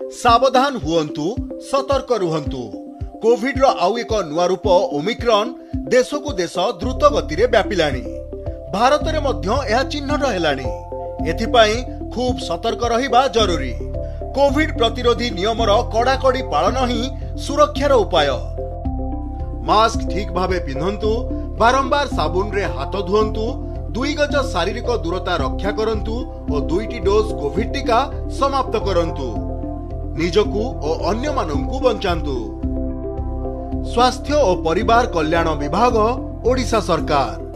सावधान हुअन्तु, सतर्क रुहन्तु। कोविड रो आउ एक नुआ रूप ओमिक्रॉन देश को देश द्रुत गति रे व्यापिलाणी। भारत रे मध्य यह चिन्हट हेलाणी। एथिपाई खूब सतर्क रहिबा जरूरी। कोविड प्रतिरोधी नियमर कड़ाकड़ी पालन ही सुरक्षार उपाय। मास्क ठीक भावे पिंधन्तु, बारंबार साबुन रे हाथ धुअन्तु, 2 गज शारीरिक दूरता रक्षा करन्तु और 2टी डोज कोविड टीका समाप्त करन्तु। निजकु और अन्य मानंकु बंचान्तु। स्वास्थ्य और परिवार कल्याण विभाग, ओडिशा सरकार।